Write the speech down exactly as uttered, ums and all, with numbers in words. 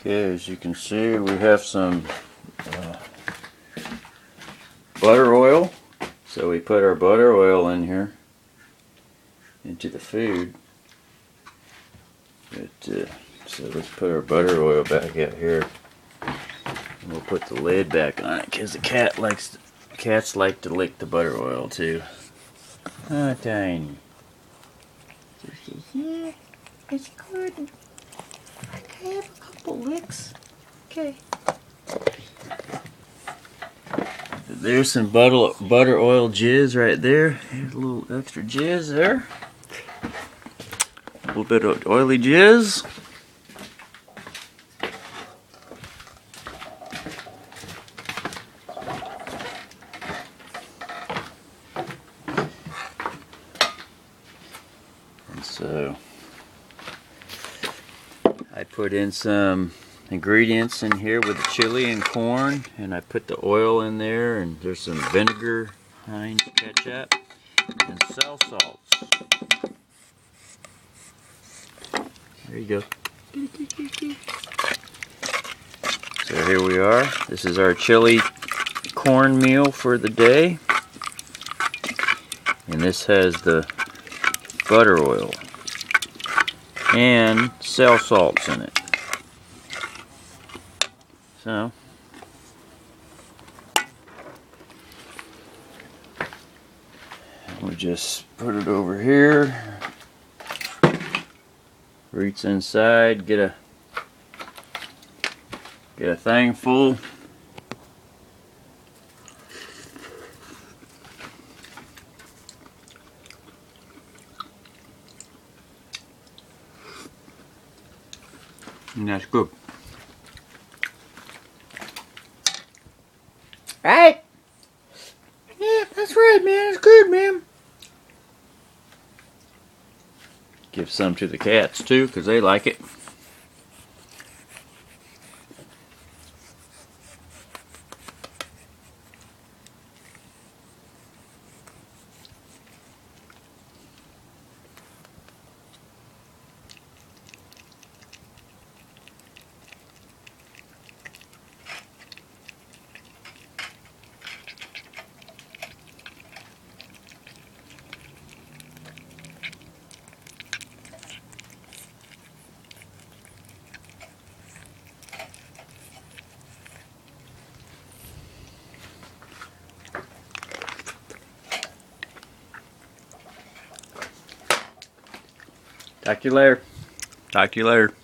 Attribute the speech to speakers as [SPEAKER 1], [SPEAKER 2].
[SPEAKER 1] Okay, as you can see, we have some uh, butter oil. So we put our butter oil in here into the food. But, uh, so let's put our butter oil back out here. And we'll put the lid back on it because the cat likes to, cats like to lick the butter oil too. Oh, Tiny. Yeah, it's good. I have a couple licks. Okay. There's some butter, butter oil jizz right there. Here's a little extra jizz there. A little bit of oily jizz. And so I put in some ingredients in here with the chili and corn, and I put the oil in there, and there's some vinegar, Heinz ketchup, and cell salts. There you go. So here we are. This is our chili corn meal for the day, and this has the butter oil and cell salts in it. So we just put it over here, reach inside, get a get a thing full. And that's good. Right? Yeah, that's right, man. It's good, man. Give some to the cats too, because they like it. Talk to you later. Talk to you later.